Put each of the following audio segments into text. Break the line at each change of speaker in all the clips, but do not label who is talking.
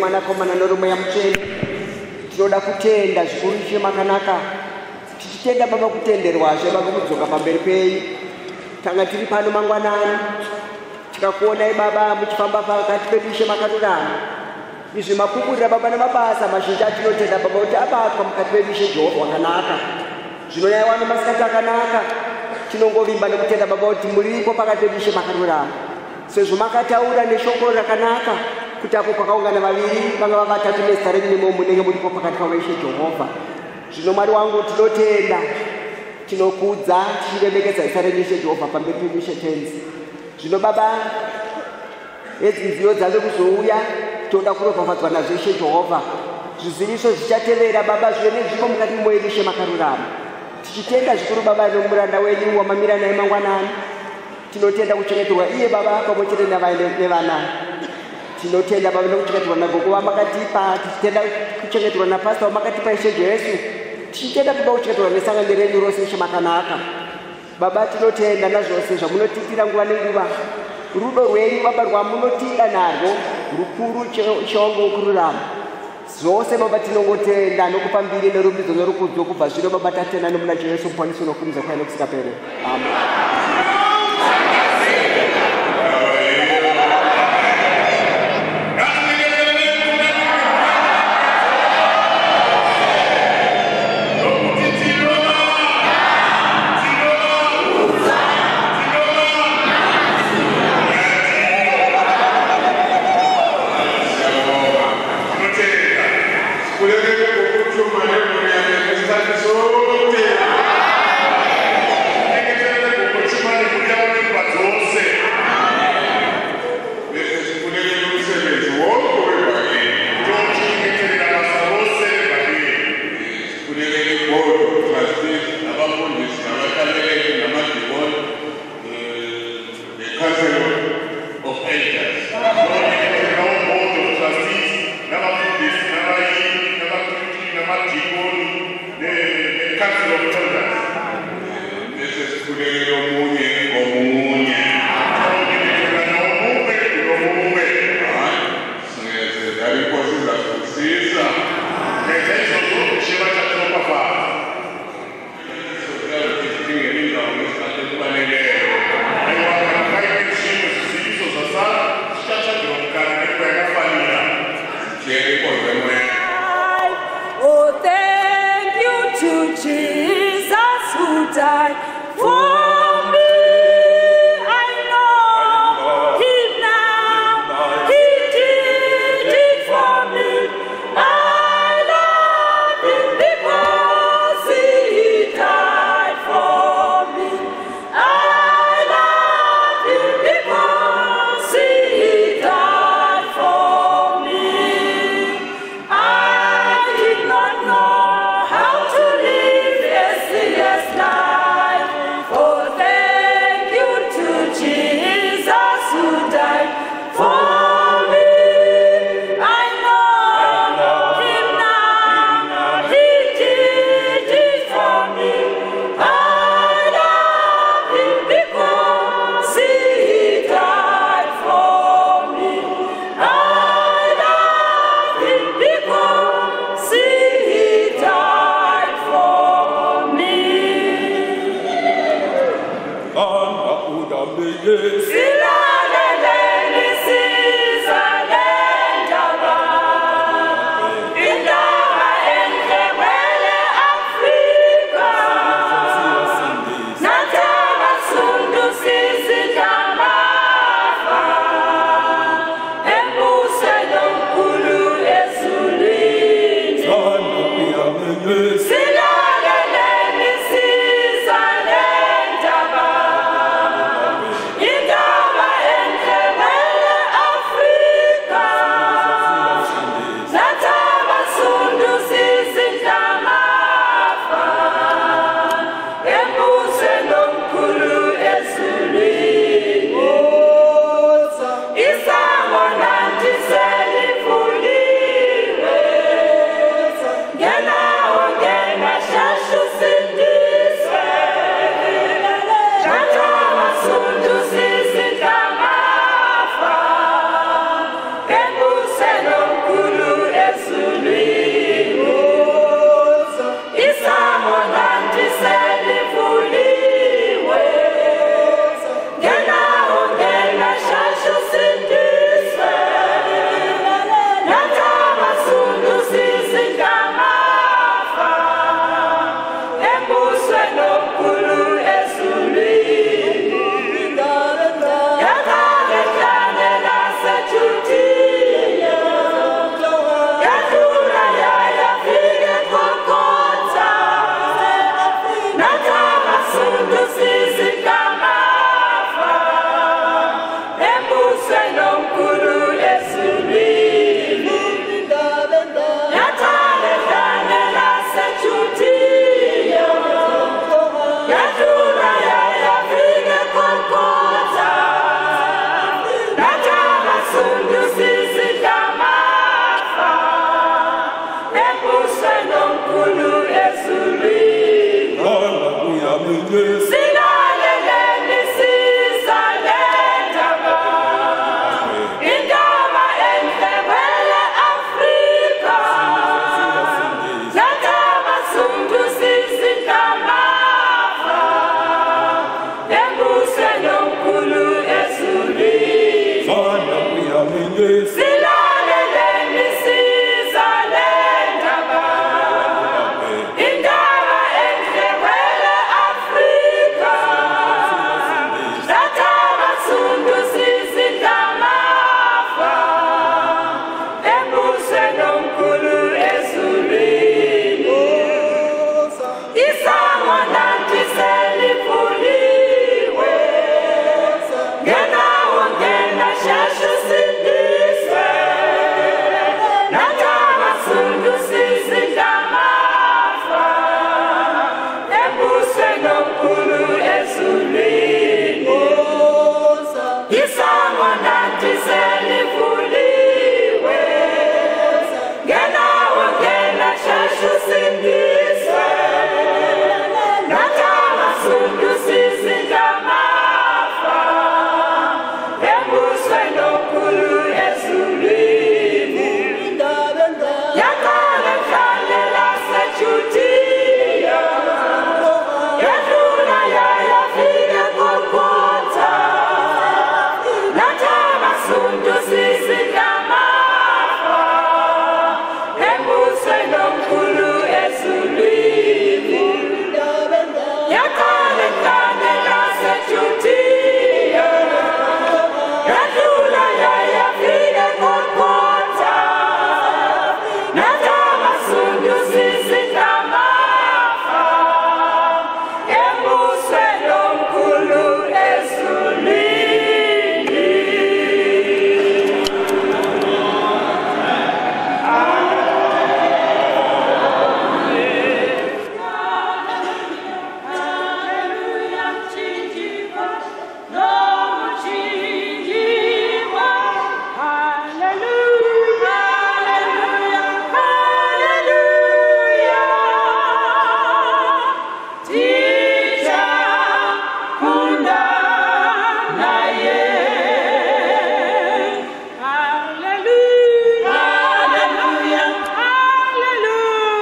Mwanakomana noMweya Mutsvene. Tinoda kutenda zvikuru ishe makanaka. Tichitenda Baba kutenderwazve Baba kudzoka pamberi penyu. Tanga tiri pano mangwanani. Tikakuonai Baba muchifamba pakati pedu ishe makarurama. Izvi makuburira Baba namabasa mazhinji atinotenda Baba kuti abatwa mukati pedu ishe Jehovha wakanaka. Zvinoyaiwa nemasikati akanaka. Tinongovimba nekutenda Baba kuti muripo pakati pedu ishe makarurama. Sezvo makataura neshoko rakanaka kuti apo pakaungana vaviri vanga vatatu nezita renyu munenge muripo pakati pavo ishe Jehovha. Zvino Mwari wangu tinotenda, tinokudza, tichiremekedza zita renyu ishe Jehovha pamberi pedu ishe tenzi. Zvino Baba, edzidziyo dzave kuzouya, toda kuropafadzwa nazvo ishe Jehovha. Zviziviso zvichatevera Baba zvive nezvipo mukati mwedu ishe makarurama. Tichitenda zvikuru Baba nomuranda wenyu wamamira naye mangwanani. Tinotenda kuchengeterwa iye Baba pamwechete nevana. Tinotenda Baba nekuchengeterwa nagogo wamakatipa. Tichitenda kuchengeterwa napasita wamakatipa ishe Jesu. Tichitenda Baba kuchengeterwa nesangano renyu rose ishe makanaka. Baba tinotenda nazvose zvamunotiitira nguva nenguva. Rudo rwenyu Baba rwamunotiida narwo rukuru chongo wokururama. Zvose Baba tinongotenda nokupa mbiri nerumbidzo norukudzo kubva zvino Baba tatenda nomuna Jesu muponesi unokurumidza kwaye nokusingaperi. Amen.
Oh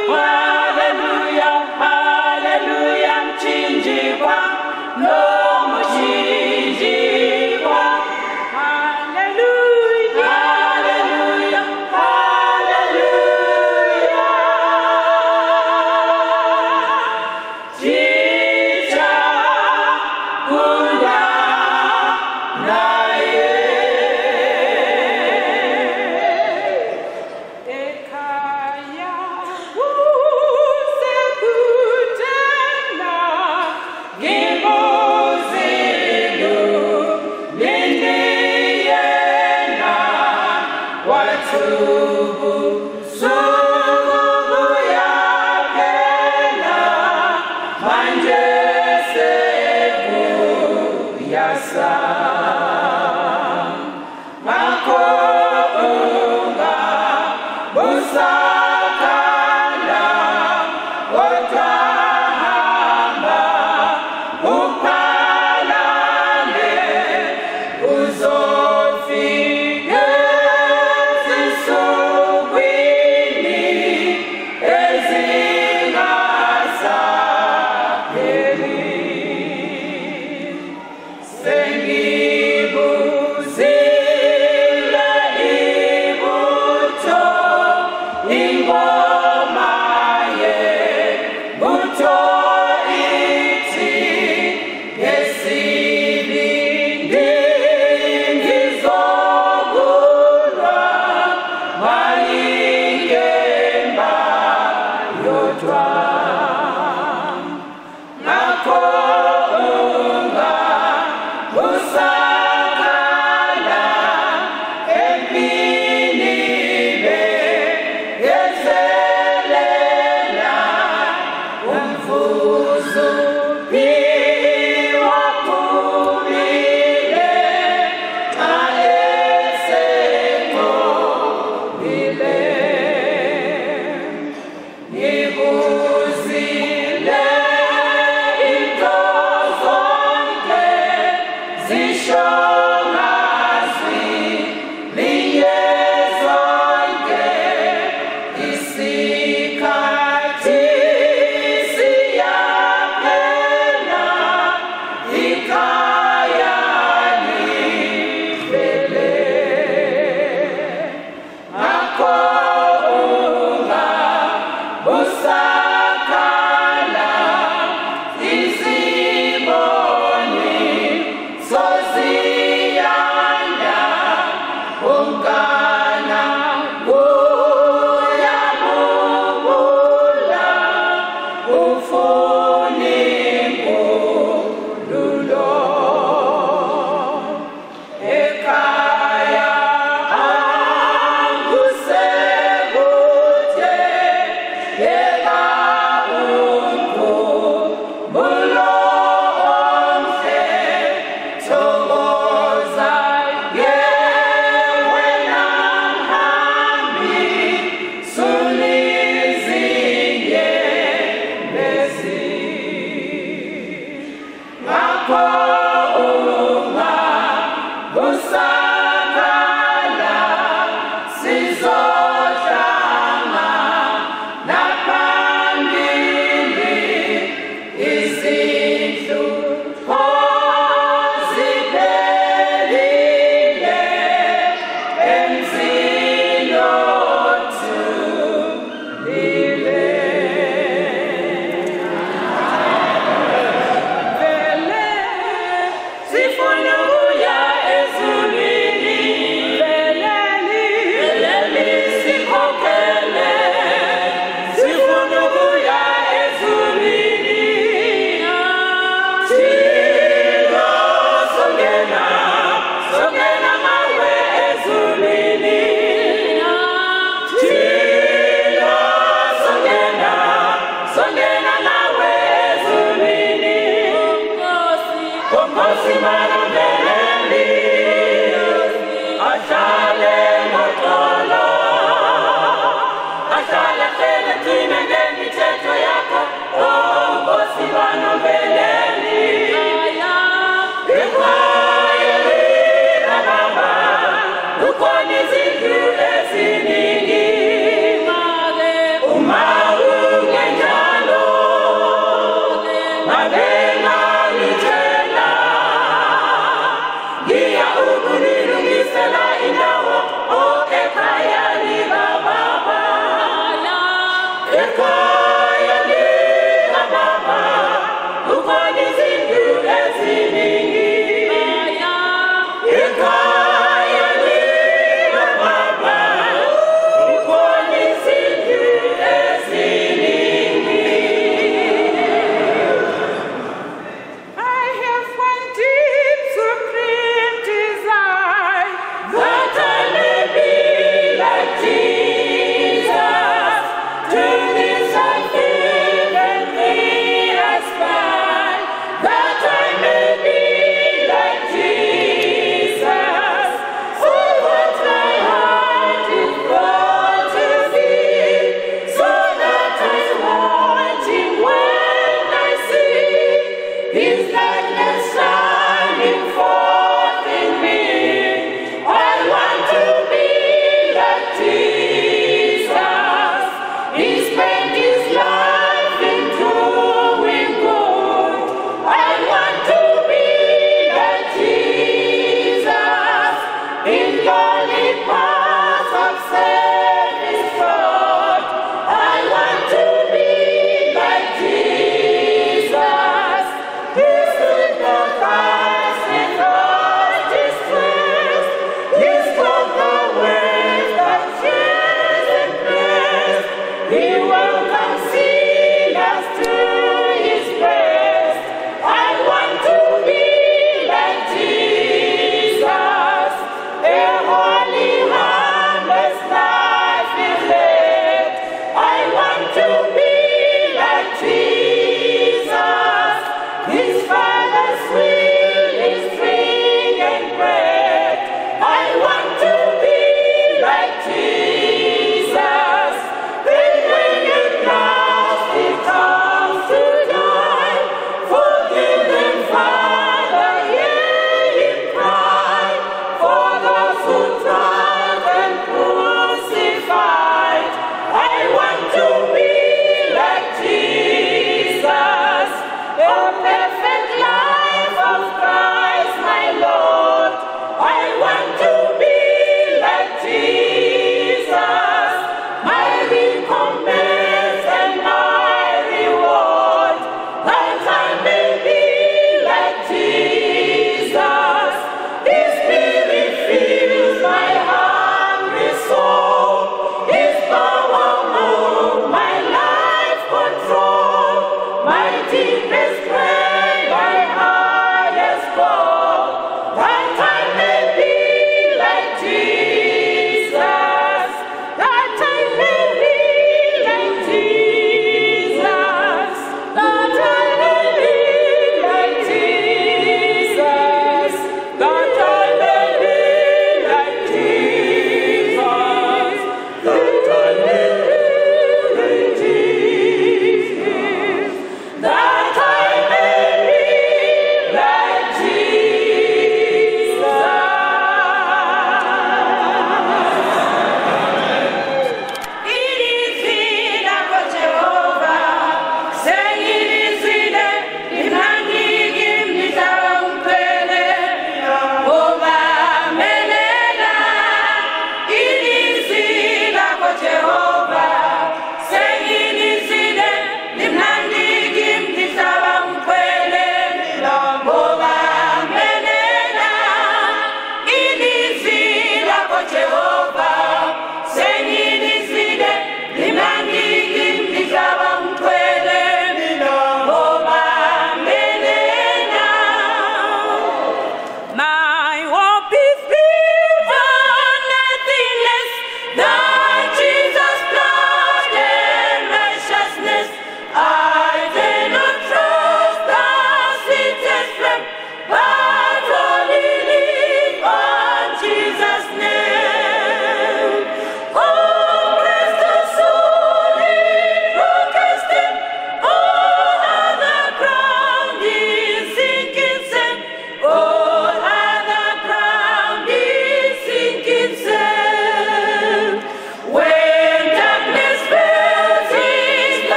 Umaru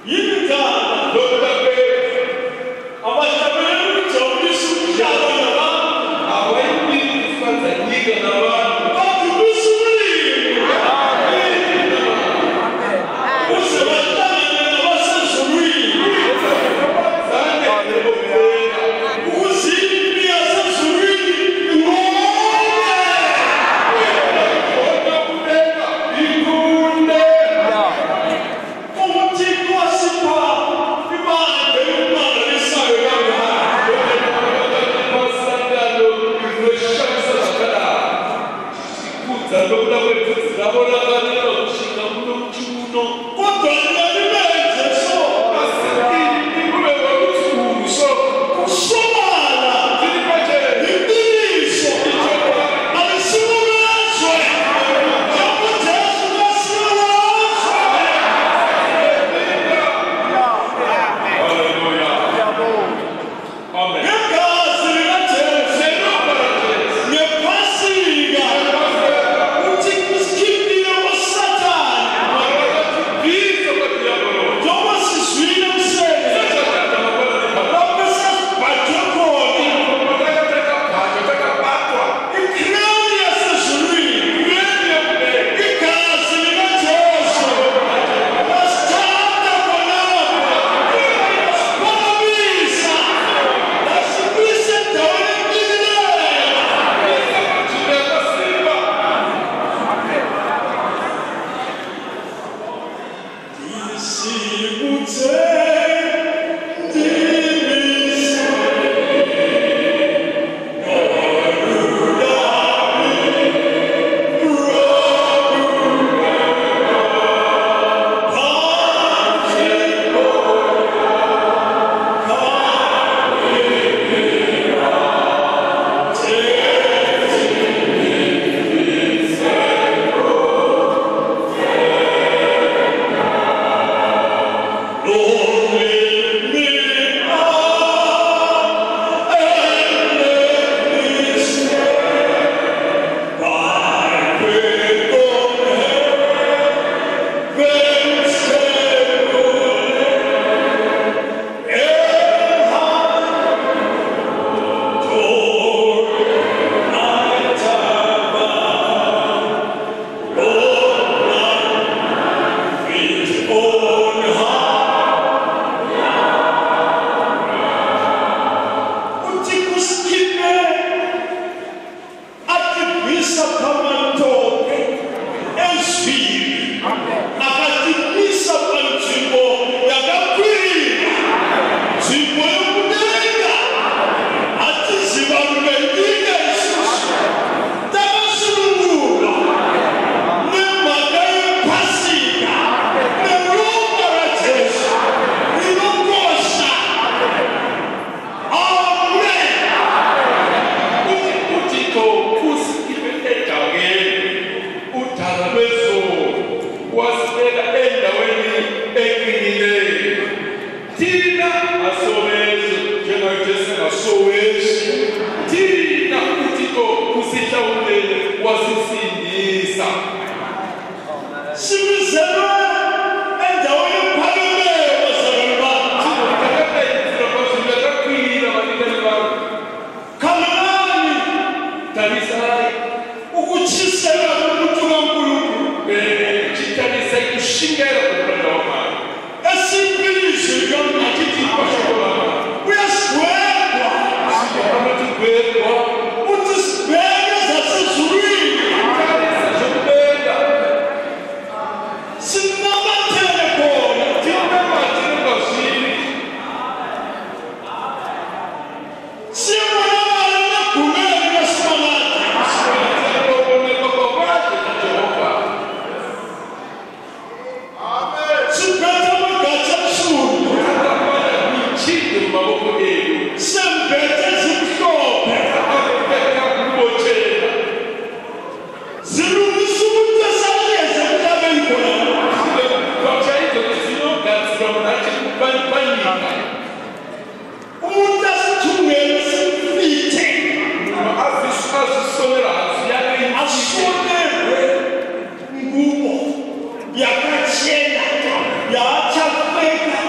yakachena, yaachapeka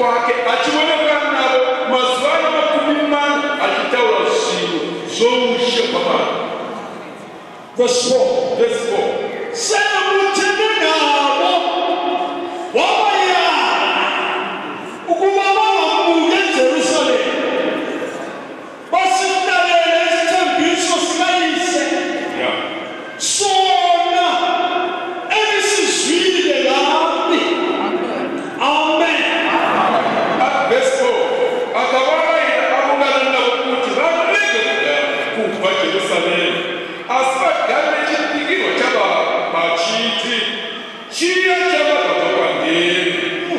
kwake achioneka nabo mazwana makumimana akitaura zvinhu zvoushe kwavari. Verse 4. Sena mutende nabo wabaya ukuba bamuke eJerusalem basitalele isithembiso sikayise sona elisizwile laphi. Amen. Verse 4. Akawalayira abungana nabo ukuthi baleke kuva Jerusalem asibagame chipikirwa chabachiti chiya chabakakwandeni.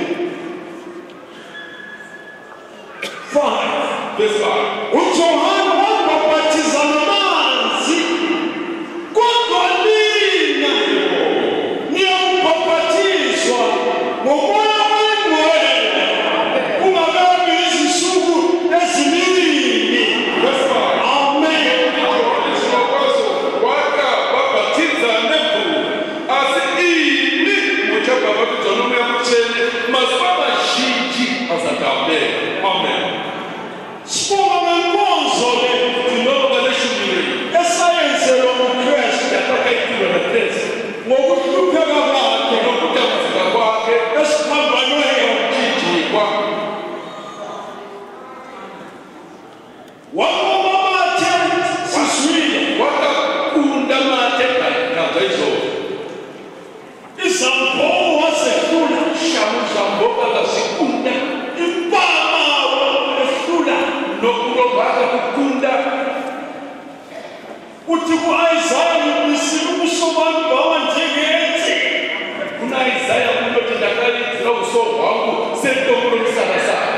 5. Verse 5. uJohane wabhabhatiza ngamanzi kodwa lina niyabhabhatizwa ngomoya oyingcwele kungakabi izinsuku eziningi. Verse 5. Amen. Amen. Sibonga ngenkonzo le ndinoba leshumile esayenzelo uKristu yatakayiphilo naThesi ngokuhlupheka kwakhe nokudabuzeka kwakhe esiphambanweni ukujijikwa wabamathe siswile wakakunda mathe ngazo izambo wasehlula shamu akasikunda impama ehlula nokurobaka kukunda uthi ku-Isaya nisile ubuso bami bawa njengenzi. Kuna-Isaya kulothi ndakalithula ubuso wangu sentombulo lisakasaka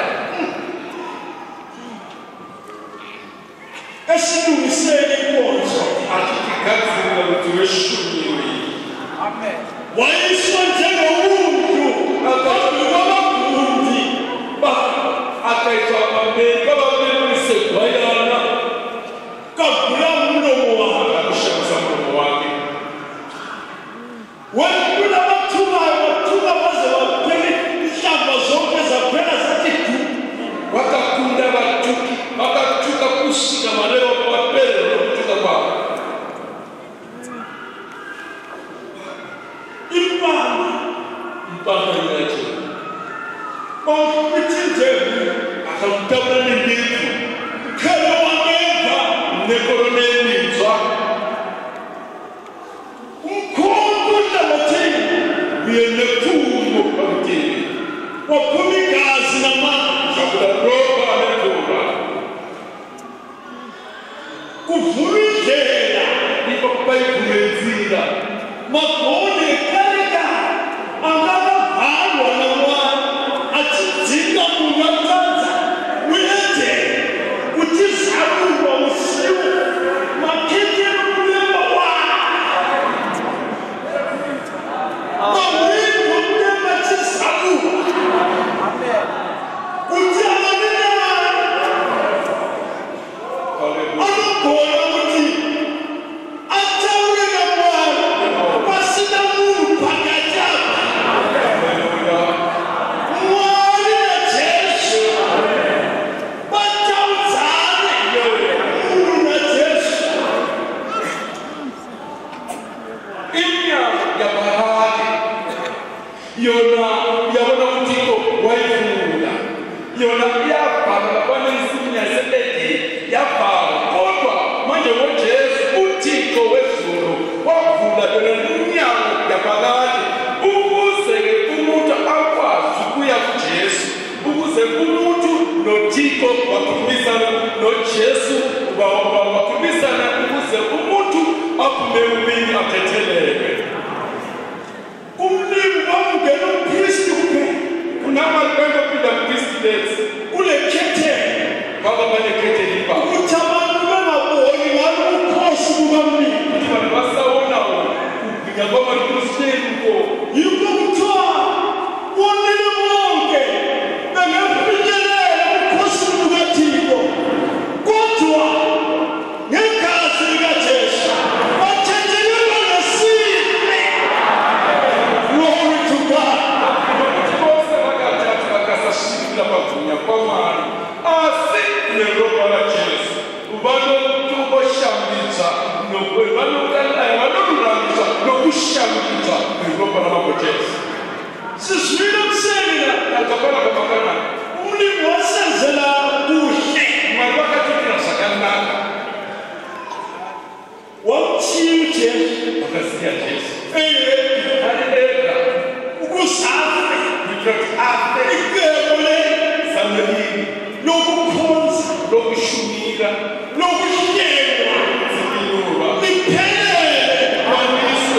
esilungisele inkonzo athithigazile ukuthi weshuniwe. Amen. Wayiswa njengomuntu ngaphambi kwabagundi akayiswa phambili kwababelulisegwayana kavula umlomo wakhe akushamisa umlomo wakhe wekula bathukayo bathuka baze baphele inhlamba zonke zaphela zathi du wakakunda bathuki bakathuka kusika malebo baphele lokuthuka kwabo. Impama yacho bawuthithezele akamtabana nendlu khalo wameva nekoroneni nzwa umkhulu labathini uyenekhulu bakuthini waphuma igazi namanzi akularoba lekura kuvula indlela ibakubayivulenzila magone kaleka angakavalwa namwana atidzinga kunyakanza uyede utizalulwa usiwo makekelo kulemba wako mawingo kulemba tizalulwa kuti amanena anogona kuti ataurira mwana pasina munhu pakati apa. Mwari naJesu bataudzane munhu naJesu. Inyama yabaraki yona yabona kutiko wayivula yona yabhala pane insimu yaseledi yabhala kodwa manje ngoJesu uThixo wezulu wavula yona inyama yabaraki ukuze umuntu akwazi ukuya kuJesu ukuze umuntu noThixo bakhulumisana noJesu bakhulumisana ukuze umuntu aphume ubini athetheleke. Kumlimi wamngena uKristu kuphela kunamaqembu aphinda kuKristu lethu kule khetheni baba bale khetheni baba ukuthi abantu bangaboni ngalo ukhosi kukamlimi ukuthi abantu basawona ukubhinya kwamakristiani ko yikho kuthiwa bonile bonke bengafinyelela ukhosi kukaThixo kodwa ngegazi likaJesu bathethelelwa ngesifo kutsika nokuhlengwa zipilulwa liphelele kwaniswe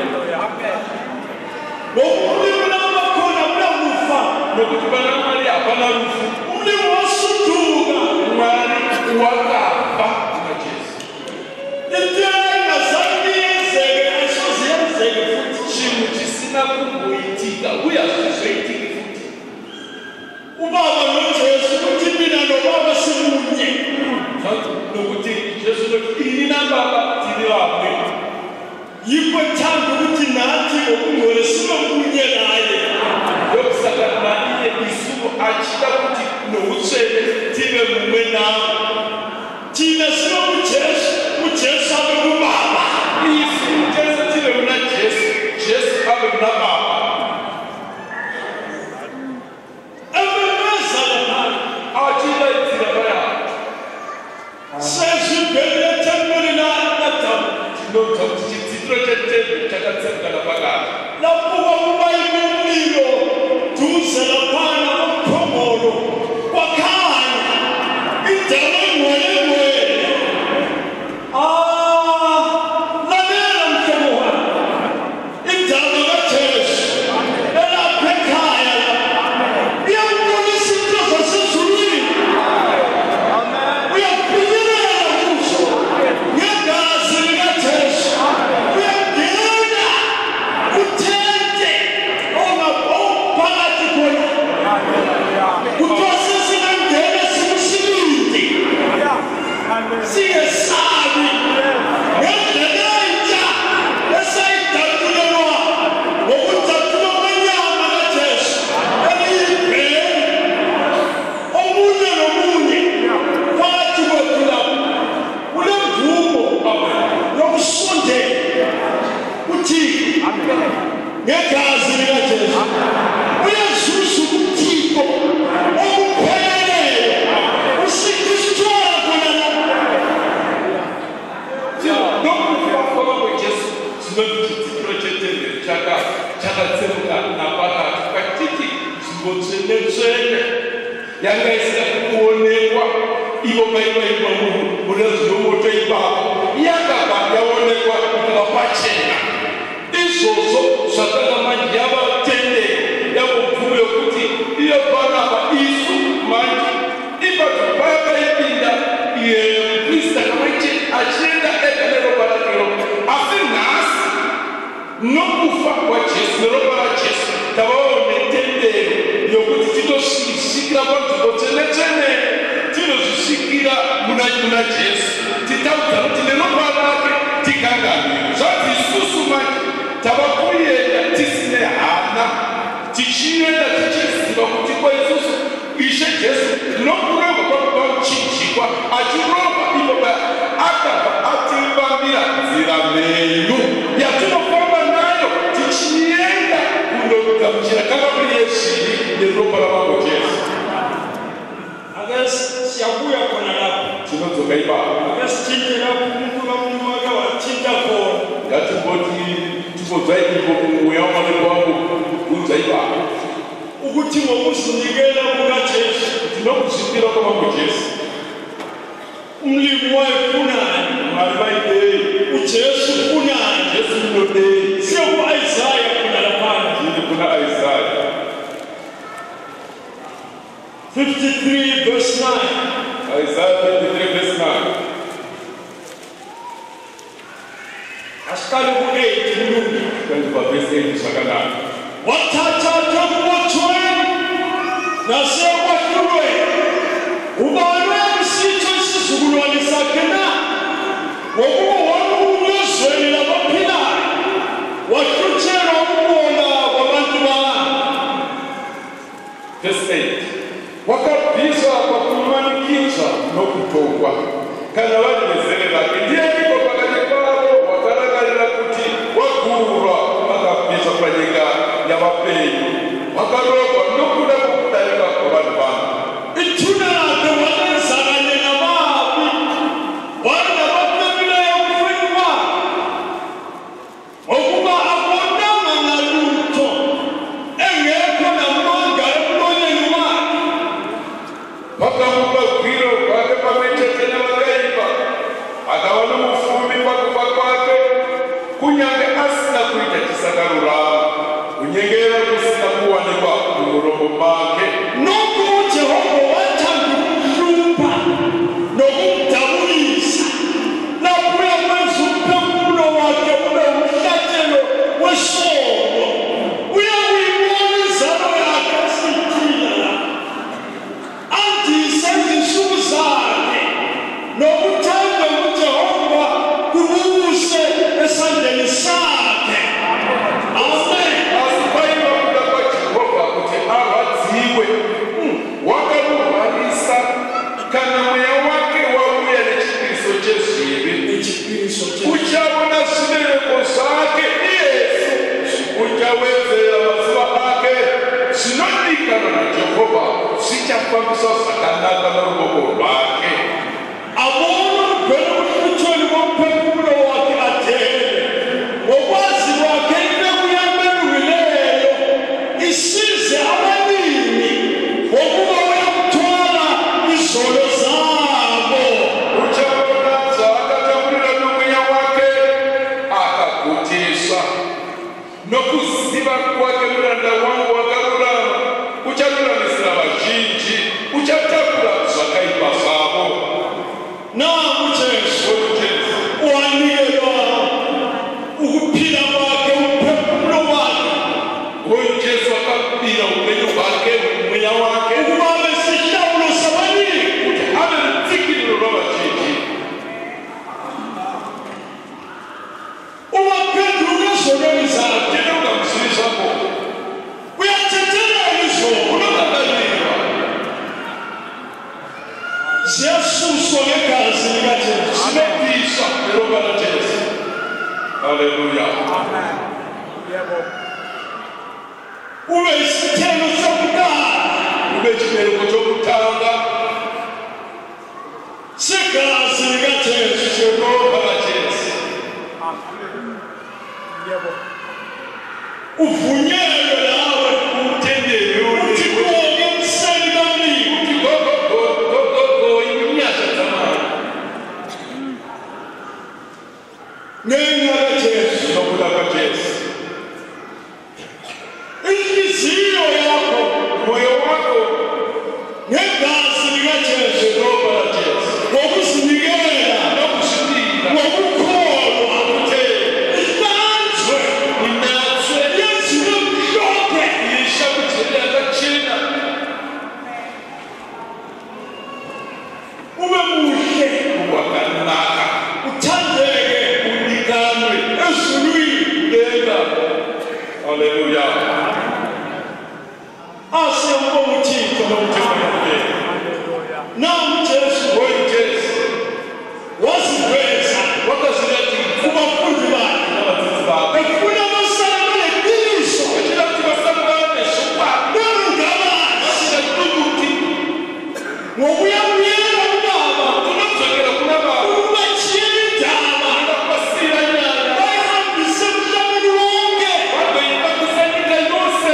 ngokulima nabakhona kunakufa nokuthi banamali abana lufu umlimi wasuduka umali wakafa kukaJesu intwenga zakuyenzeke asoziyenzeke futhi chintu chisina kumboyitika uyazizoyitika futhi ubaba noJesu ukuthi mina nobaba simunye nokuthi Jesu nokuthi ini na baba tini wapwe yikho thanda ukuthi nathi ngokungcwele silomunye naye yokusakana iye isuku achita ukuthi nokutswele tibe mumwe nawe thina silokuJesu uJesu abe kubaba isu Jesu tibe mna Jesu Jesu abe mna baba achita itira baya sesu bele temple na atamu tinoto titrojete chakatsenga lapakati lapho kwakubayile umlilo duze laphana komphongolo kwakhanya indawo engcwele lalela mhlobo wami indawo kaJesu elapha ekhaya iyambonisa into zasezulwini uyafinyelela kuzo ngegazi likaJesu uyangena uthente phakathi khona kuthiwa sesingangena sibusilinde singesabi ngendlela entsha esayidabulelwa ngokudabulwa kwenyama kaJesu eliyibheli omunye nomunye phakathi kwethu lapho kulemvumo yokusondela kuThixo ngegazi likaJesu uyazuza ubuthixo obupheleleyo usikrisitshwala khona lapho nokufa kwabakoJesu sinokutiprojectele chakatsemuka naphakathi kwatiti zimbotswenetswene yanga isina kuonekwa ivo vaivaitwa mune zinomoto ipapo yakabva yaonekwa ngapachena izvozvo zvakanga manje yavatenderi yavobvumo yokuti iyo panapa isu manje ipapo paya paipinda muprista kamache achienda ega neropa rakero asi nhasi nokufa kwaJesu neropa raJesu tavawo netendero yokuti titosvikira panzvimbo tsvene-tsvene tinozvisvikira muna Jesu titaudza kuti neropa rake tikanganirwa zvanzi isusu manje tava kuenda tisine hana tichienda tichiziva kuti kwa isusu Ishe Jesu nokurova kwakuchinjikwa achirova ipo akabva atibambira nzira mhenyu yatinofamba nayo tichienda kundogamuchira kanga kuri yezviri neropa ravako Jesu
siyabuya khona lapho
tinodzoka ipapo
akasitintela kumuntu kamuntu wake wathinta khona
ngatimboti tibodzwa ipo kumweya wamalembo wangu kunza ipapo
ukuthi ngokuzinikela kukaJesu
tinokuzvipira kwamambo Jesu
umlimi wayefunani
mari vaidei
uJesu funani
Jesu unodei
sekuIsaya khona laphana
ndini kuna Isaya
53 verse 9
Isaiah 53 verse 9
asiqale ku-8 kulungi
kandiva verse 8 zvakanaka
wathathatha kubothweni nasekwahlulweni ubani usitho isizukulwane sakhe na ngokuba wamunye ezweni labaphilayo wahlutshelwa ukubona kwabantu bakhe
verse 8 wakabviswa pakumanikidza nokutongwa kana vanezere vake ndianiko pakati pavo wakarangarira kuti wagurwa akabviswa panyika yavapenyu wakarogwa nokuda kwokudarika kwavanhu vangu
ithuba lakhe walezakanye nababi wanabapemileyo kufeni kwakhe ngokuba akondanga ngalutho engekho namanga emlonyeni wakhe
vakamupa gwiro kwake pamwe chete kunyengera kusina kuwanikwa mumurongo make
nokuthi Jehova wathanda ukuhlupha nokudabulisa lapho uyakwenza umphefumulo wakhe ube umhlatshelo wesono uyakuyibona inzalo yakhe esithile andise izinsuku zakhe nokuthanda uJehova kubuse esandleni sakhe. Amen.
asibayira kuda kwa Jehova kuti avadziwe wakamuhwarisa kana mweya wake wauya nechipiriso chezvivi uchaona zvibereko zvake Yesu uchawedzera mazuva ake zvinodikanwa naJehovha zvichafambiswa zvakanaka noruoko rwake.
Abona ubhele kuhlutshweni komphefumulo wakhe athele ngokwazi kwakhe imbewu yambelukileyo isize abaningi ngokuba uyakuthwala izolo zabo.
Uchaona zvaakataurira nomweya wake akagutisa nokuziva kwake muranda wangu wakarurama ucharuramisira vazhinji uchatakura zvakaipa zvavo.
Nangu Jesu wanikelwa ukuphila kwakhe umphefumulo wakhe
Hoyu Jesu akabira upenyu hwake mweya wake
ukuba abe sihlawulo sabanini.
kuti ave rutsikiriro rwavazhinji.
Ungaphenduka ezonweni zakhe
Tenda ukamzivi zvako
uyathethelela izono
unokanganirwa
ziyasuswa ngegazi likaJesu.
zvinopiswa neropa raJesu. Haleluya.
Ube isithelo sokuqala
Ube chibereko chokutanga
segazi likaJesu.
cheropa raJesu.
Uvunyelwe nawe
Utendere
uthi
uri
konke emseni kamlimi
gogogogogogo inyasha dzamani
ngenxa kaJesu.
nokuda kwaJesu.
Inhliziyo yakho
Moyo wako
ngegazi likaJesu
cheropa raJesu.
ngokuzinikela
Nokuzvipira
ngokukholwa ihlanzwe
inatswe
yenziwe mhlophe
isha kuti yakachena
ube muhle
wakanaka
uthandeke
udikanwe
ezulwini.
denga. Haleluya.
Asiyambonga uThixo
Nokuthemba
nangu Jesu
Hoyu Jesu
waziveza
wakaziratidza
kubafundi bakhe
navadzidzi vake
efuna abasala baneqiniso
achida kuti vasangana nezvokwadi
nolungabazi
vasina kududuki
ngokuyamyela ubaba
kunodzokera kuna baba
ukubachiyela indaba
vakasiyira nyaya
bayihambise emhlabeni wonke
vagoifambisa nyika yose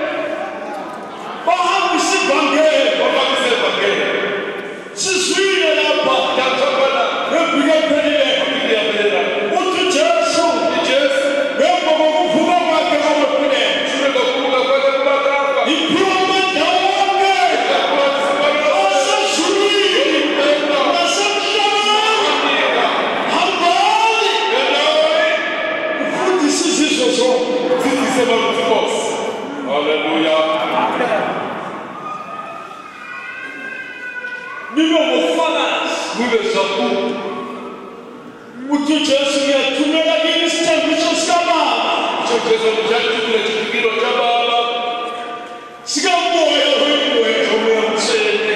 bahambise ivangeli.
vafambisa evhangeri.
Sizwile lapha
Tatsvakana
ngeviki ephelileyo
vhiki yapera
uthi Jesu
Jesu
ngemva kokuvuka kwakhe kwabafileyo
shure kwakumuka kwake kuvakafa
iphiwa amandla wonke asezulwini nasemhlabeni. Hambani ufundise izizwe zonke.
dzidzise marudzi ose. Haleluya.
Nibe ngofakazi
Muve zvakuda
uthi Jesu ngiyathumela kini isithembiso sikababa
icho Jesu muchatumira chipikiro chababa
sikamoya wemvelo.
chomoya mutsvene.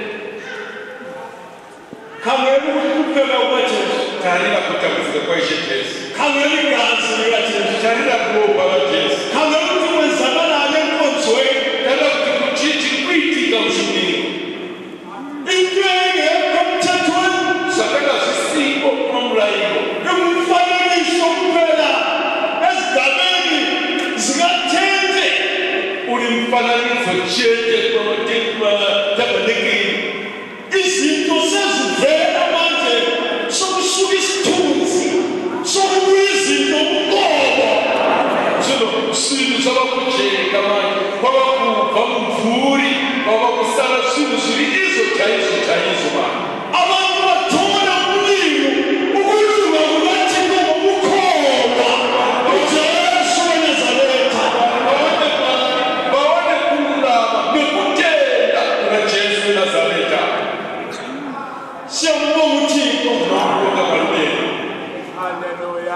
Khangela ukuhlupheka kukaJesu,
Tarira kutambudzika kwaishe Jesu.
khangela igazi likaJesu,
Tarira kuropa raJesu.
khangela ukuthi kwenzakalani enkonzweni.
Tarira kuti kuchichi kuitika mushumiro
Into engekho emthethweni
zvakanga zvisipo nomurayiro
ingumfanekiso kuphela ezigabeni zikaThente.
uri mufananidzo chete pamatabhanekeni.
Izinto sezivela manje sokusuka isithunzi sokubuya izinto uqobo.
Zvino zvinhu zvava kucheka manje kwava kubva mumvuri kwava kusara zvinhu zviri izvo chaizvo chaizvo manje
abantu batora mulimo ukulunga kubathiko ngokukholwa uJesu weNazareta
vaone kururama nekutenda kuna Jesu weNazareta.
siyambonga uThixo
Nobonga baluleke.
Haleluya.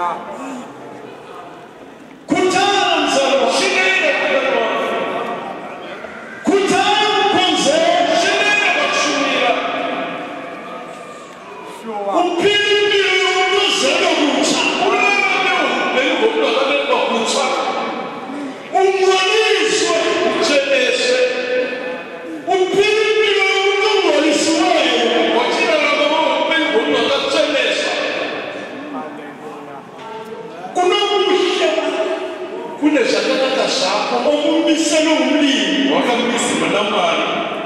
khuthana mzalwane
Shinene kukhona.
khuthana ukukhonzela
Shinene bakushumira.
uphile impilo yomuntu ozelwe kutsha
Ululame uhumbeni ngomuntu akaletwa kutsha.
ungcwaliswe
Utsheleswe.
uphile impilo yomuntu ongcwalisiweyo
Wachina lama uhumbeni ngomuntu akatsheleswa.
kunobuhle
Kune zvakanaka zvako.
okumisela umlimi
Wakamisa namwari.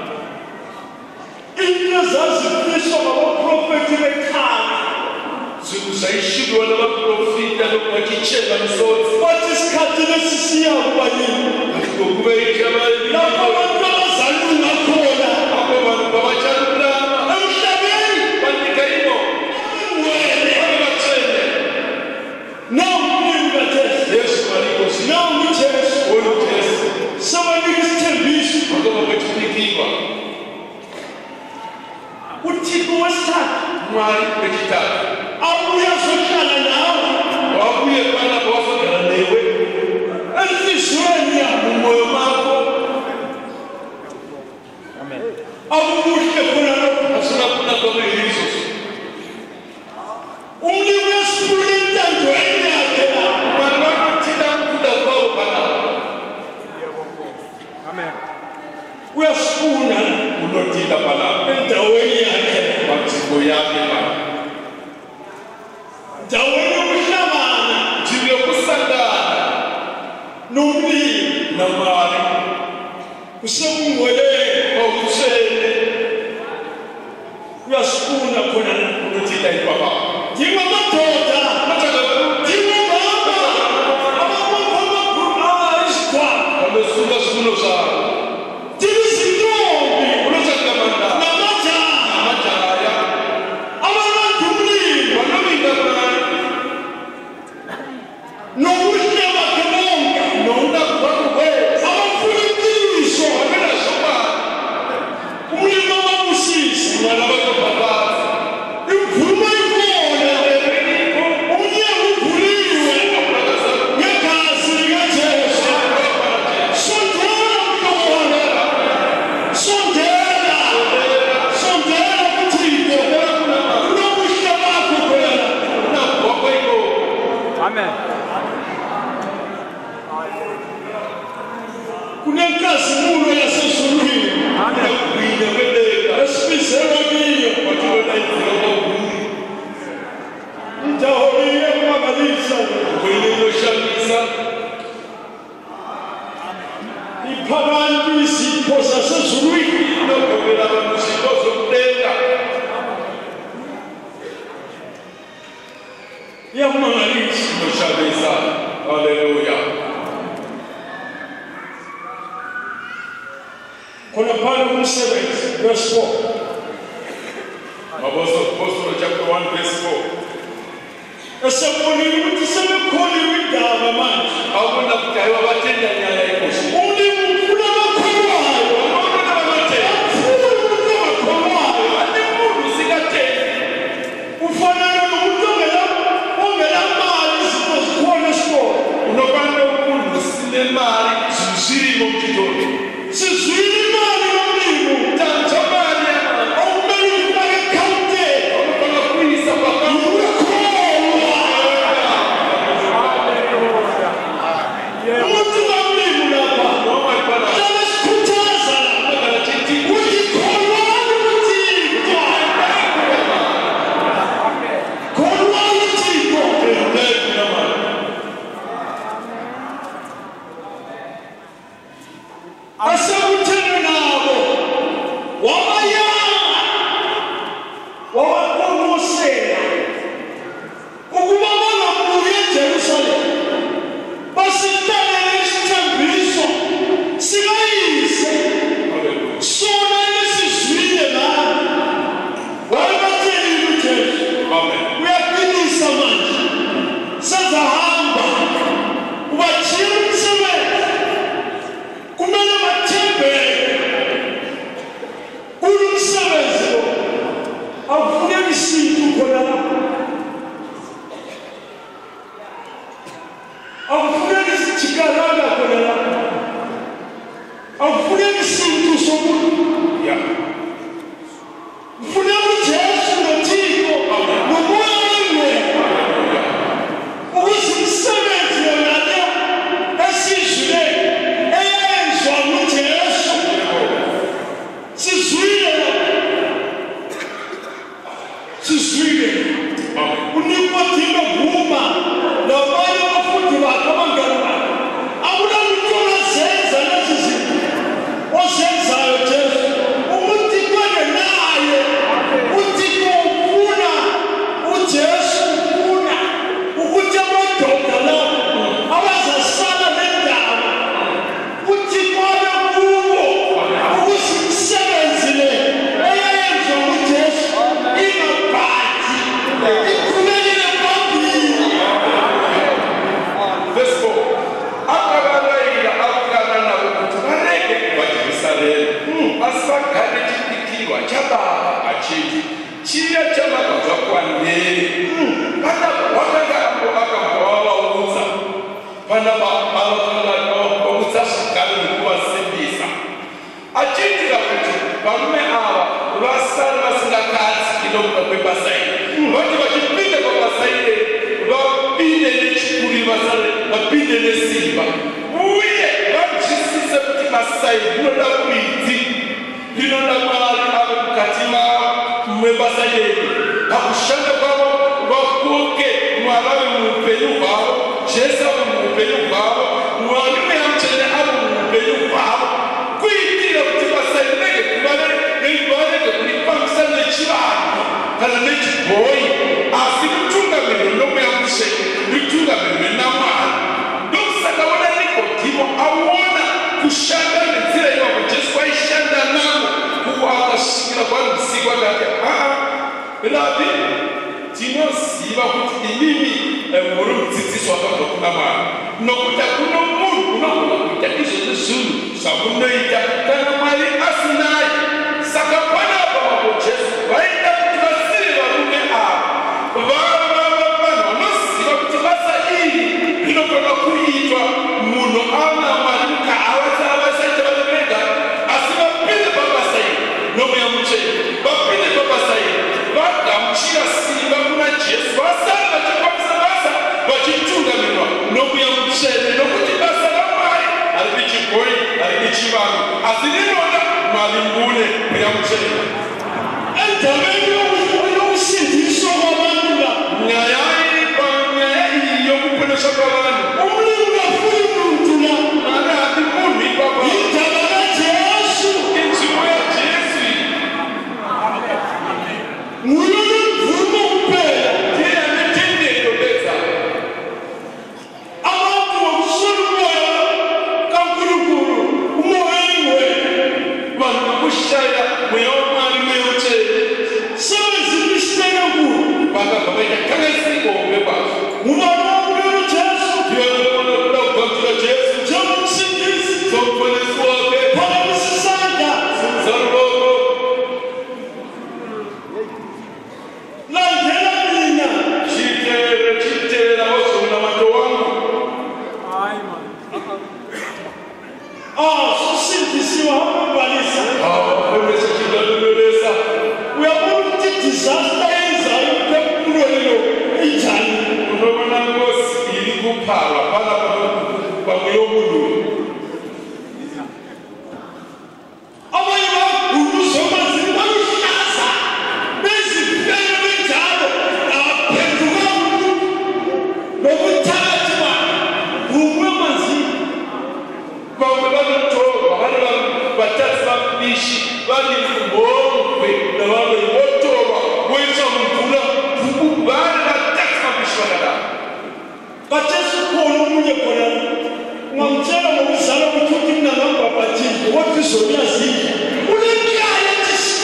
into zazifiswa ngabaprofethi bekhaya
Zvinhu zvaishuviwa navaprofita vachicheva misodzi.
bathi isikhathi lesi siyakuba yini
Ngokuveika
lapho abantu abazalunga khona
abo vanhu pavacharurama
emhlabeni
panyika ino
wele
vane vatsvene.
nawumlimi kajesu
Yesu variko zvino.
nawungujesu
Uyu Jesu
sebanika isithembiso
vakava vachipikirwa.
uthixo wesithathu
Mwari wechitatu
abuye azohlala nawe
wauye pana pavazogara newe
enhliziyweni yakho
mumwoyo mako.
akubuhle khona lokho
Hazvina kunaka muviri izvozvo.
umlimi uyasifuna entandweni yakhe lapho
Mwari vanotinda kuda kwavo panapa.
uyasifuna
Unotinda panapa
endaweni yakhe
panzvimbo yake pana.
ndaweni yokuhlangana
Nzvimbo yokusangana
nomlimi
naMwari
usekungcweleni
pautsvene.
uyasifuna khona lapho
Unotinda ipapa.
njengamadoda njengomama amabopha amakhulu izikhwama
Vanosunga zviuno zvavo.
tibizintombi
Unotsvaga mandava
namajaha
majaya
abalanda umlimi
vanovinga Mwari
nobuhle bakhe bonke
nounako hwako hwese.
abafuna iqiniso
Vanoda zvokwadi.
umlimi ababusise
Mwana vakabhabhadza.
imvumo ikhona umnyango uvuliwe ngegazi likajesu sondela mhlobona sondela sondela kuthixo unobuhle bakho phela
Unako hwako iko.
Amen.
kunenkazimulo yasezulwini
Kugwinya kwedenga.
esibizelwa kiyo
Vatinodaidzira kwaguri.
indawo iyemangalisa
Kwenye inoshamisa.
ipha abantu izipho zasezulwini
Inogomera vanhu zvipo zvokudenga.
iyamangalisa
Inoshamisa. Haleluya.
khona phana kumsebenzi verse 4
Apostolo chapter 1 verse 4.
esebonile ukuthi sebekholiwe indaba manje
Akuna kuti haiwa vatenda nyaya ikosi.
umlimi ufuna abakholwayo
Vanogona vanotenda.
ufuna umuntu ongakholwayo
Vane munhu usingatendi.
ufanana nomuntu ongelamali izinto zikhona esitolo
Unofanira munhu usine mari zvinhu zvirimo muchitoro.
sizwile imali yomlimi
Tanzwa mari yaMwari.
okumele ukufake ekhawunteni
Unofanira kuisa pakamuri.
ukukholwa umuntu kamlimi lapha
Wamwari pana.
hlala sikhuthaza lapha
Kana chiti.
ukuthi kholwani uThixo kholwani uThixo
Endai kuna Mwari.
asekutheni nabo wabayanga wabaqonqosela ukuba bangabuyi eJerusalema basihlalele isithembiso
nesimba uye vazvisise kuti basa iri rinoda kuidzi rinoda Mwari ave mukati mebasa yedu pakushanda kwavo vakoke Mwari ave muupenyu hwavo Jesu ave muupenyu hwavo Mwari Mweya Mutsvene ave muupenyu hwavo kuitira kuti basa iri varege kuripangisa nechivanhu kana nechibhoyi asi kutungamirwa noMweya Mutsvene kutungamirwe naMwari. Ndokusaka ona Nikodhimo aona kushanda nenzira ivapo Jesu aishanda navo uko akasvikira kwarusiku akati Rabi, tinoziva kuti inini muri mudzidzisi wakabva kuna Mwari nokuti kuno munhu unogona kuita izvozvo zvinhu zvamunoita kana Mwari asinaye. Saka panapa mapo Jesu vaida kuti vasire varume ava vanhu vanoziva kuti basa iri rinogona kuitwa munhu ana Mwari mukaavasaita vari vega asi vapinde pabasa iri noMweya Mutsvene vapinde pabasa iri vagamuchira simba kuna Jesu vasara vachikwanisa basa vachitungamirwa noMweya Mutsvene nokuti basa raMwari harivi chibhoyi harivi chivanhu asi rinoda Mwari mbune Mweya Mutsvene.
Endabeni yokusindiswa kwabantu la
nyaya iyi yokuponeswa kwavanhu
umlimi ungafuni muntu la
Mwari hati munhu ipapa
indaba kaJesu
inzvimbo yaJesu
mvumo kuphela
ndiye anetendero beza
abantu bokuswela umoya kaNkulunkulu umoya
vanhu vakushaya Mweya waMwari Mweya Mutsvene
sebenzisa nkulu
vakabva vaita kangaisiko hombe kwazvo
muvana umbiro Jesu
ndiyoona kuda kugamuchira Jesu
njengomusindisi
somuponesi wake
pakamusisanda
simudza ruoko
landela mina
chiteera wozvomunamato wangu
susindisiwa hakubhalisa
ponesi chidadonyoresa
uyabona ukuthi disaster yenzayo phephululo injani
unoona ngosi iri kupharwa panapa pamwe yomunhu
abanye baguluzomazini baluhlaza bezifelo benjalo aphenduka nokuthakathi bakhe ngumwe manzini
vamwe vanotorwa vane vatadzi vapishi vane mbongwe navamwe votorwa voiswa mumvura vane vatadzi vapishi vakadaro
kaJesu khona omunye khona ngamtshela ngokuzala ukuthi uthi mina ngambhabhathize wathi izonyazile unenkala tisi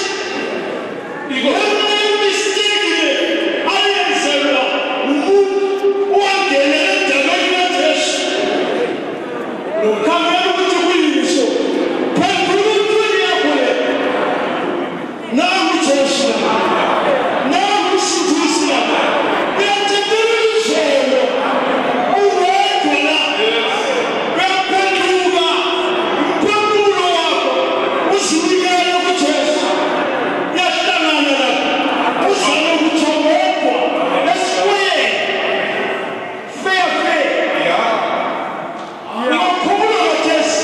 mistake ayenzelwa umuntu owangena endabeni kaJesu nokhangela ukuthi kuyiso phendula impilo yakho le nangu Jesu nangu Msindisi uyathetela izolo uwedwa la uyaphenduka umphefumulo wakho uzinikele kuJesu uyahlangana lapho uzame ukuthi owedwa esikwele fair uyakhuluma kaJesu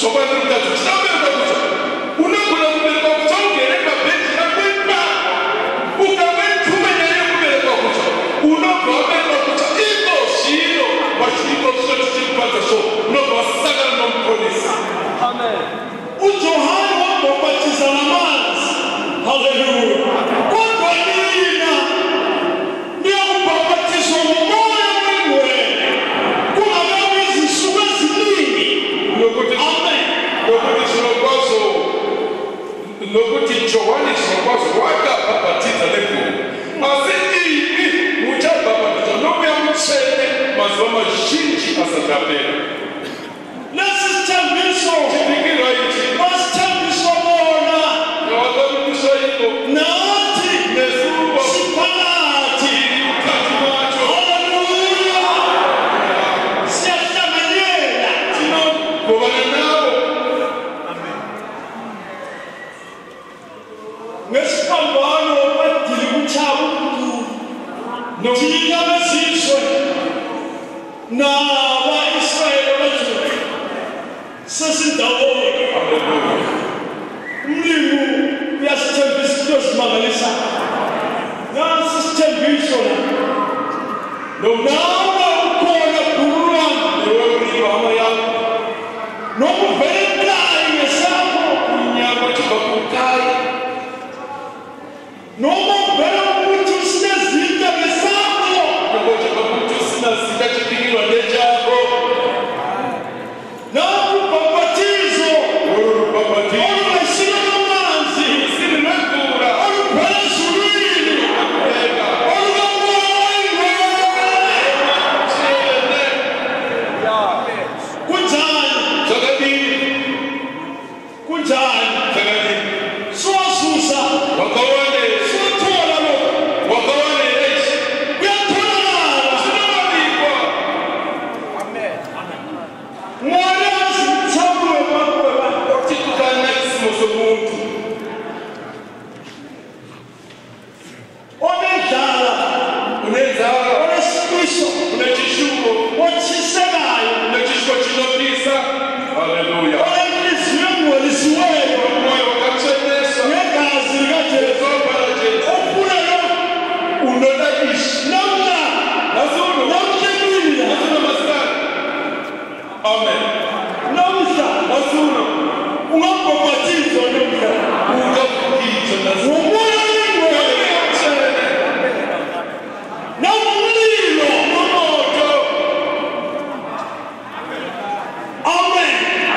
Sokwati mukadzi uchinabereka kucha. Unogona kubereka kucha ugere pabhendi rakuipa. Ukamwetume nyaya yekubereka kucha. Unobva wabereka kucha. Iko zvino pachiriko chisati chirikufadza so. Unobva wasangana nomuponesi.
Amen. uJohane wabhabhatiza namanzi. Haleluya. Kodwa nina niyakubhabhatizwa ngomoya wengcwele. Kungakabi izinsuku eziningi. Amen.
Nokuti Johane zvinokwazo wakabhabhatidza negungwa. Asi imi muchabhabhatidzwa noMweya Mutsvene mazuva mazhinji asati apera.
Lesi sithembiso
Chipikirwa ichi
wasithembiswa bona
nawakarumiswa iko
nathi
nesuwa
siphakathi.
iri mukati macho.
Haleluya. Siyahlanganyela.
Tinogovana navo.
Ngesipambano badili kuchaba umuntu. Thina bezizwe naba-Israyeli abaJuda sesindawonye. Umlimu uyasithembisa into ezimangalisayo. Nansi isithembiso la. Nawe ukhona bhulu lwami. Noma uvele ebucayi ngesakho.
Unyama chibakukai.
Noma uvele ukuthi usinezinto ngesakho.
Nokuti bakuthi usinazita chipikirwa nechako.
Nawe ubhabhatizo
Urubhabhatizo.
olungayisilo lamanzi.
Isini lwegura.
Oluphela ezulwini.
Eka.
Olukamoya wengcwele.
Chene.
Kunjani?
Zakadini.
Kunjani?
Zakadini.
Siwazuza.
Wakawane.
Siwathola lokho.
Wakawane echi.
Kuyatholakala.
Sinawanikwa.
Ngolazi mthambo webantweba.
Tikukana isimo somuntu.
Onendlala.
Unenzara.
Onesifiso.
Unechishuko.
Ochisekayo.
Unechishuko chinopisa. Haleluya.
Onenhliziyo engcwelisiweyo.
Moyo wakacheneswa.
Ngegazi likaJesu.
Zobhala Jesu.
Ophula lokho.
Unodakisha.
Namhla.
Nasuno.
Namhla.
Nasuno masikani. Amen.
Namhla.
Nasuno.
Ungabhabhatizwa namhla.
Ungakukitha nasuno.
Ngomoya wengcwele. Namlilo.
Umoto.
Amen.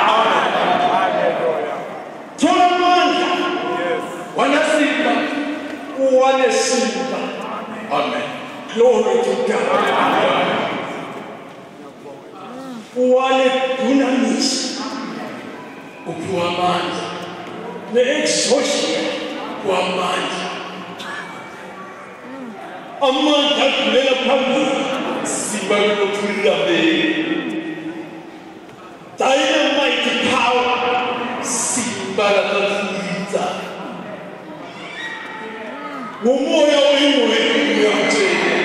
Thola amandla.
Wanasimba.
Uwanesimba.
Amen.
Glory to God. Uwane dunamis.
Uphiwa amandla.
Ne-exhaustion.
Kwamandla.
Amandla adlulela phambili.
Simba linothulila mbele.
Dynamite power.
Simba lakafundisa.
Ngomoya wengcwele.
Uyamtshele.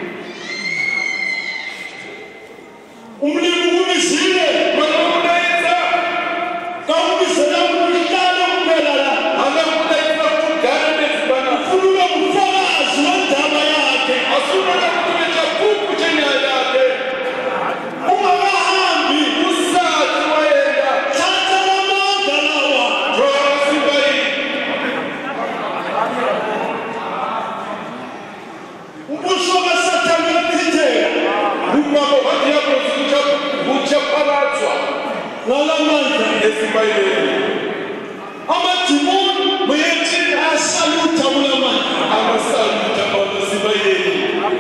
Umlimi ubizile.
Mana unayenza.
Kawubizela ukuhlala kuphela la.
Angakunayenza kugana nezibana.
Ufuna ube ngufakazi wendaba yakhe.
Asuna nakutuleja kuku chenyaya yakhe.
Ungakahambi.
Usazi wayenda.
Thatha amandla lawa.
Droga simba hii.
Ubuso baSathane buyaphitheka.
Umama wathi yakho kuchapalazwa.
Ngalamandla.
Esimba hii.
Amadimoni
Muyethi
ayasalutha kulamandla.
amasaluta abantu simba hii.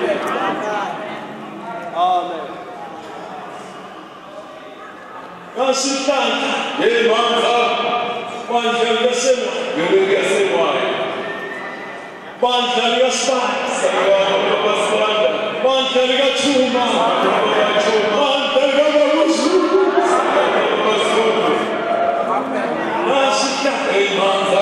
Ngasihlanza.
Hey manza.
Bandla likaSema.
Ngeke yasemwayo.
Bandla likaSibani.
Sakwana basibanda.
Bandla likaThuma.
Abachuma.
Bandla likaBaluzu.
Abazulu.
Ngasihlanza.
Hey manza.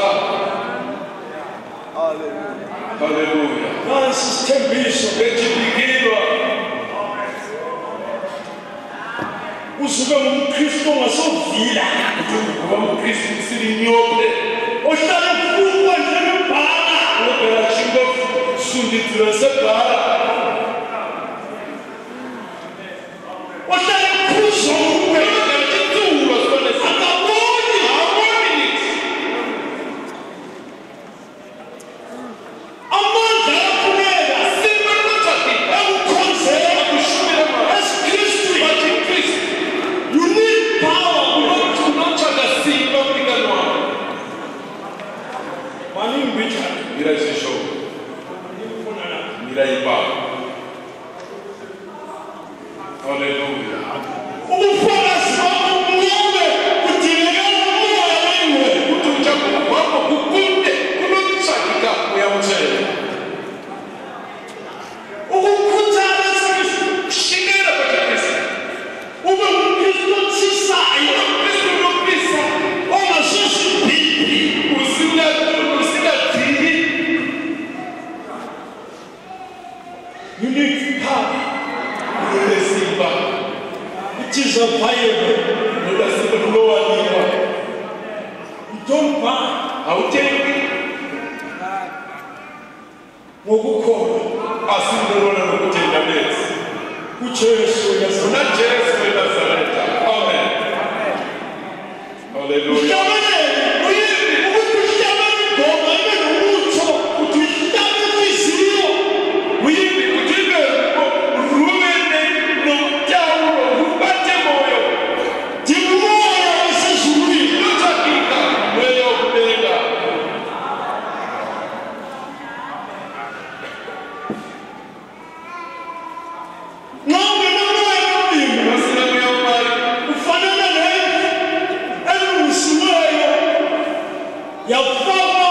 Haleluya.
Nasi isithembiso.
Echipikirwa.
usuke ngumKristu ongasovila
ngoba umKristu usilinyope
ohlala ufukwa njengebhala
ubheka chingo sunditsula sebhala
ohlala khuzongwe
ngithuka sibone
akaboni amandla aphumela
simakuthakika
ekukhonzela
akushumela
esikristu
but in Christ
you need power
unothakasimba mlingani wami
manimbicha
mira ese show mira ibaba haleluya
ubufakazi bakho bube kudingekela umoya wengwe
ukuthi ujabulo kwakho kukunde kunothakika uyamtshela
ukukhuthala esikristu
shikela but Christ
ube ngumkristu othisayo
Kristu unopisa
ongasosibhibhi
usingadili
you need power
unesimba
it is available
ngoba simba lulowanikwa
you don't buy
awuthengi
ngokukholwa
asingelona nokuthenga nesi
kujesu
una Jesu eNazaretha amen haleluya
uhlabelele uyini ukuthi uhlabele igoma ibe nomutho uthi uhlabe inhliziyo
uyimbi kujibe rumene nomtyawu ubate moyo
ndimoya wasezulwini
unothakika moyo wokubenga
nxa ungenamoya womlimi
masinakuya umali
ufanele lendlu elungisiweyo yafakwa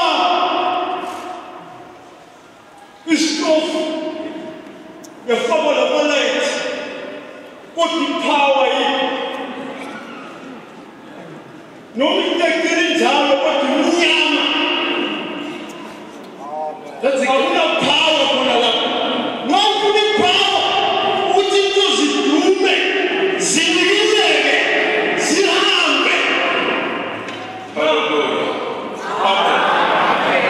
isitofu yafakwa lamalayithi kodwa ipower yikho noma itekile njalo kodwa imnyama akunapower khona lapho nxa ufuna ipower ukuthi into zidume zinikizeke zihambe
haleluya amen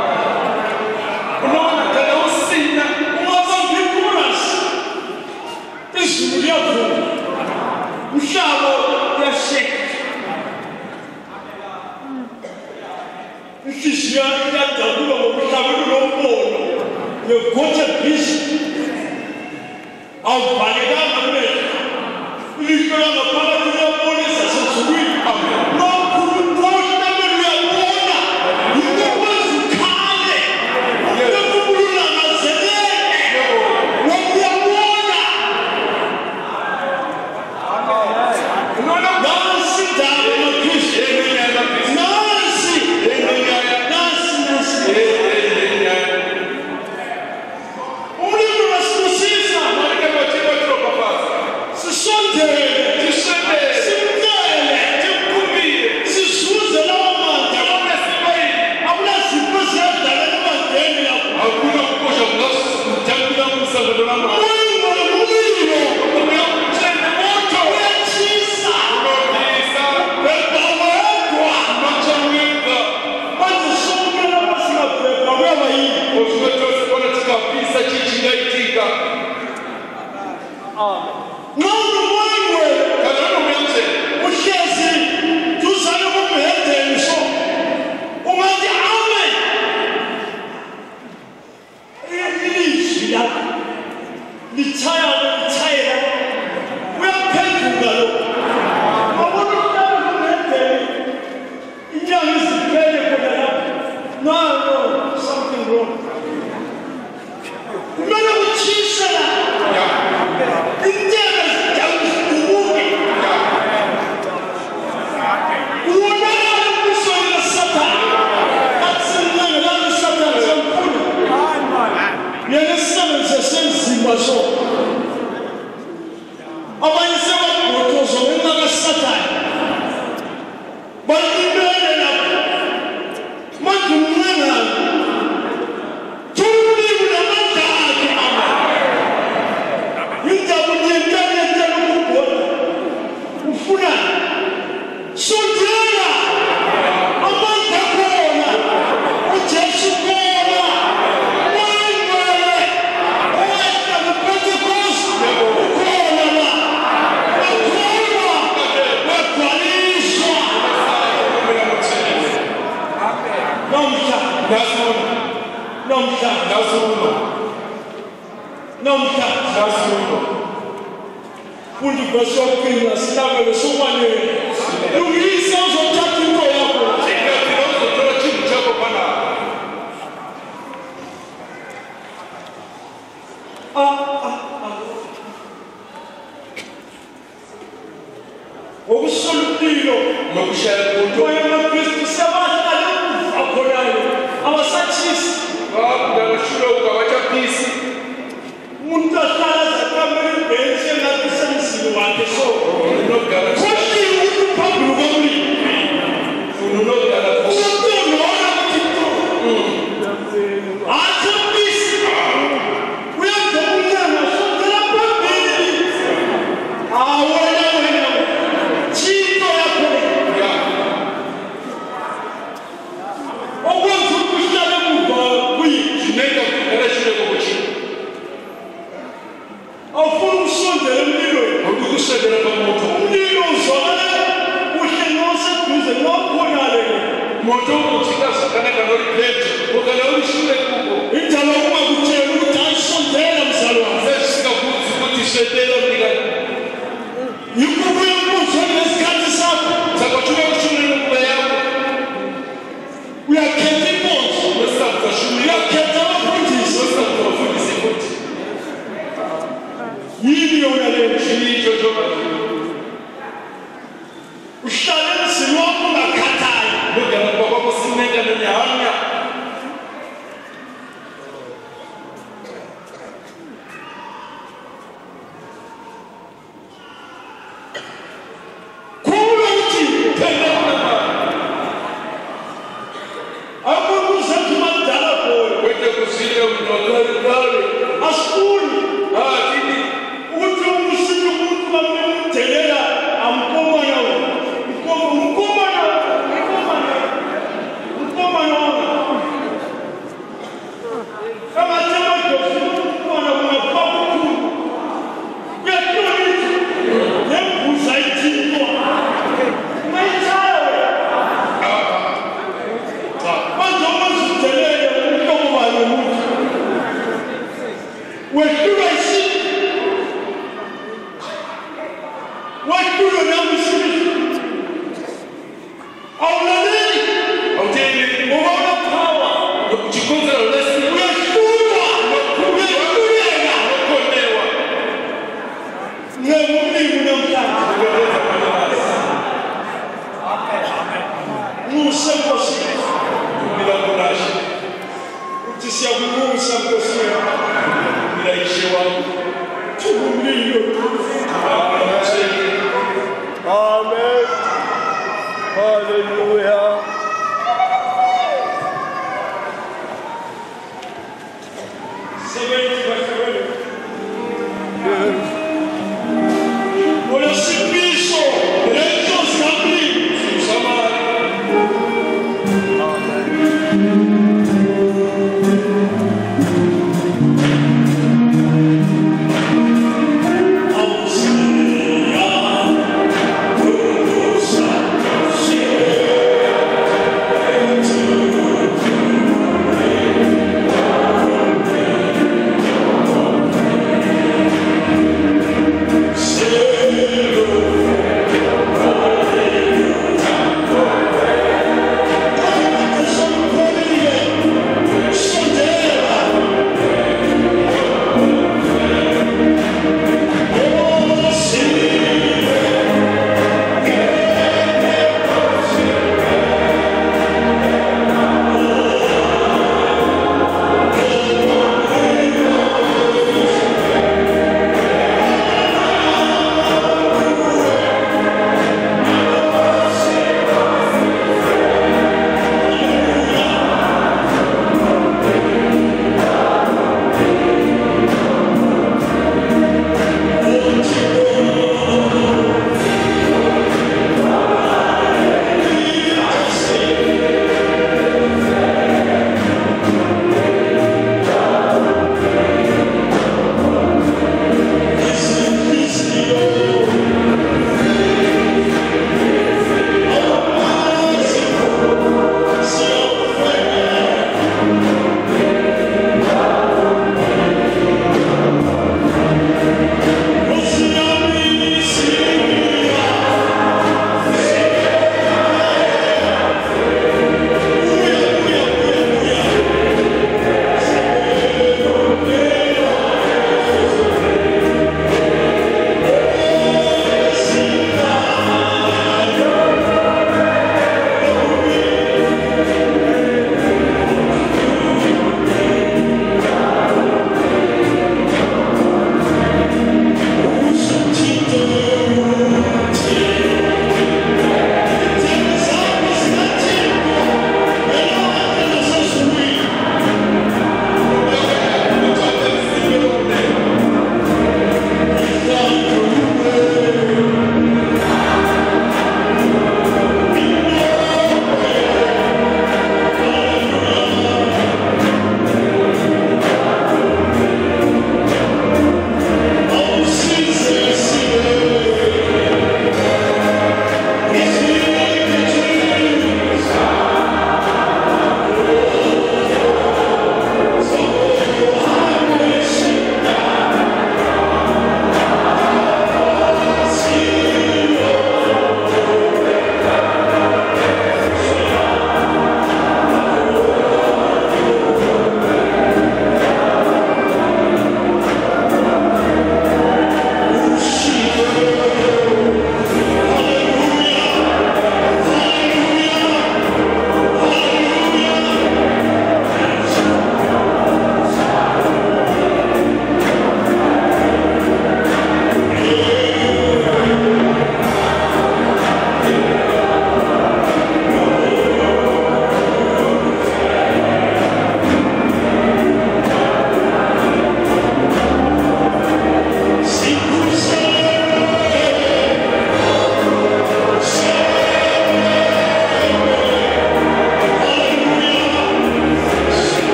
unaona kana usina
ungabambi ikurasi izulu liyavuma umhlaba uyasheka inhliziyo iyadabula ngokuhlabela lombono yegote bisi awuvalekanga mehlo ilihlo langaphakathi liyabonisa sezulwini nohlabela uyabona ukukwazi ukhale ekubulangazelele wokuyabona
unaona
nansi indaba yamakristu nansi umlimi wasibusiza sisondele ufunani sondela amandla khona uJesu khona wangele owayeka ngePentecost ukhona la wakholwa wagcwaliswa nomhla fundi verse yokuqina sinabele somanele lungisa uzothatha into yakho uzothola chintu chakho phana ngokusolupilo nokushaya kumuntu oyamaKristu sebahlala akhonayo abasathisi bakudalashilo ukawachapisi umuntu ahlala zakamele benze ngathi semzini wakhe so unogala konke umuntu phambili komlimi unogala konke nona kuThixo athembisi uyenza umntana sondela phambili awona Thixo yakho okwenza ukuhlala emuva kuyineka kuqalashile kokuthi awufuna ukusondela emlilweni ukusondela kwamoto umlilo uzwakala uhle noseduze nokhonale moto uthikazakaneka noliphethe ukala ulishule kubo injalo uma kutshela ukuthi ayisondela mzalwane sesikakuthi ukuthi sondela mnikani yikubuye umbuzo ngesikhathi sakho sakwathula ukushumela ukuba yakho uyakhetha inkonzo uyakhetha abafundisi abafundisi futhi yini yona le ntshintsho uhlala emzini wakho ungakhathali ngogana kwakho sineka nonyahanya kulo uthi phela akukuzathumandala boy wethe kuzile unokale asifuni thini uthi umusiki umuntu bamdelela amkomana kama tema dofuana kunapapa kuno kuyatoliti nembuza itino maitawe manje umazitelele umhlobo balo umuntu wehlulwa isiphi wehlulwa namisiphi awulaleli awutheni ngoba unapower nokujikonzela lesini uyahlulwa uyahluleka nokhonewa ngumlimi namhlanje Nkosi ngilakulashi uthi siyakumusa Nkosi ngilayishe wami thumulilo amen hallelujah